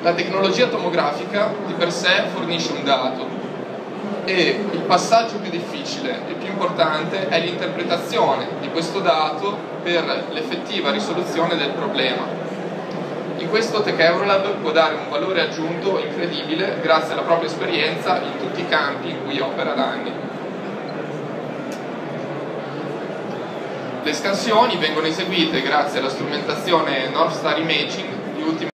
La tecnologia tomografica di per sé fornisce un dato e il passaggio più difficile e più importante è l'interpretazione di questo dato per l'effettiva risoluzione del problema. In questo TEC Eurolab può dare un valore aggiunto incredibile grazie alla propria esperienza in tutti i campi in cui opera da anni. Le scansioni vengono eseguite grazie alla strumentazione North Star Imaging di ultima